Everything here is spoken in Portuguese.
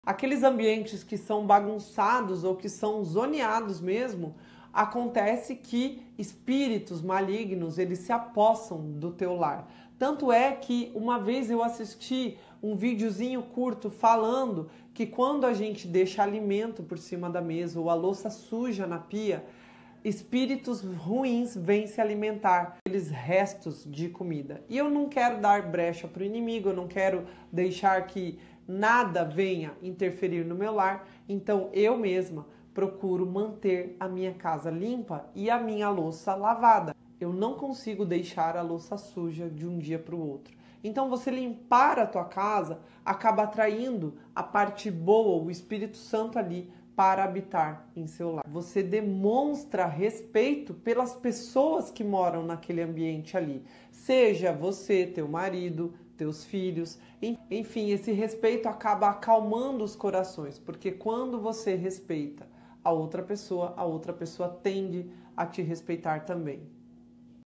Aqueles ambientes que são bagunçados ou que são zoneados mesmo, acontece que espíritos malignos, eles se apossam do teu lar. Tanto é que uma vez eu assisti um videozinho curto falando que quando a gente deixa alimento por cima da mesa ou a louça suja na pia, espíritos ruins vêm se alimentar aqueles restos de comida. E eu não quero dar brecha para o inimigo, eu não quero deixar que nada venha interferir no meu lar, então eu mesma procuro manter a minha casa limpa e a minha louça lavada. Eu não consigo deixar a louça suja de um dia para o outro. Então você limpar a tua casa acaba atraindo a parte boa, o Espírito Santo ali para habitar em seu lar. Você demonstra respeito pelas pessoas que moram naquele ambiente ali. Seja você, teu marido, teus filhos, enfim, esse respeito acaba acalmando os corações, porque quando você respeita a outra pessoa tende a te respeitar também.